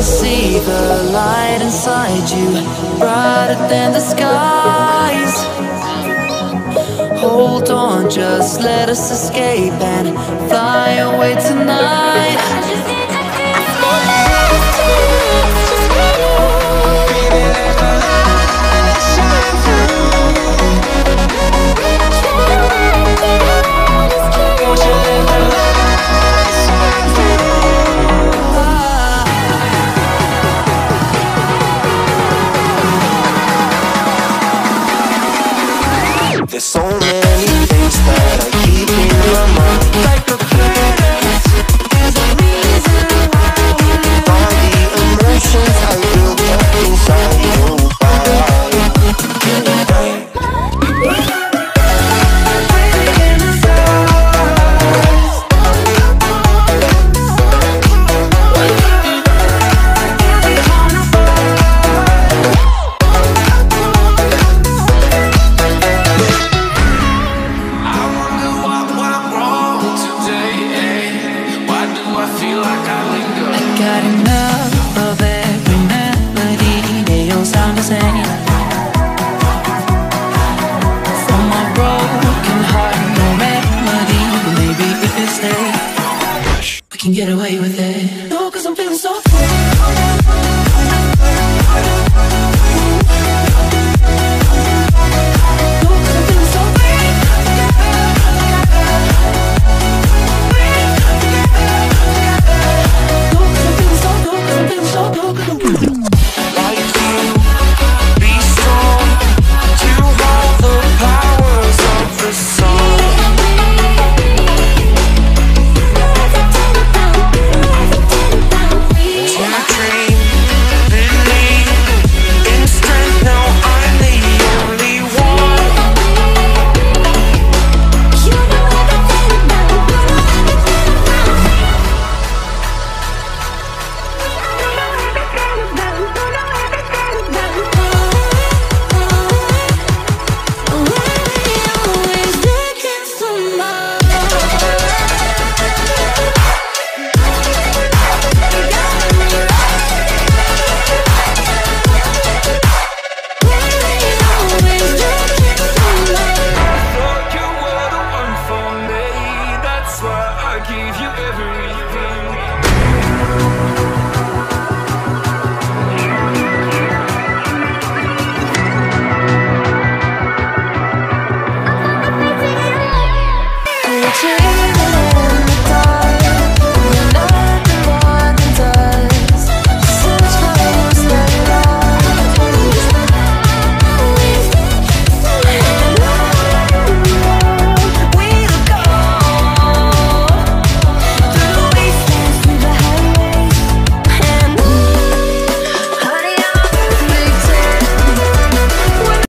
see the light inside you, brighter than the skies. Hold on, just let us escape and fly away tonight. There's so many things that I keep in my mind, like a past. There's a reason why all the emotions I built up inside you. Got enough of every melody, they all sound the same. From my broken heart, no remedy, but maybe if you stay, we can get away with it.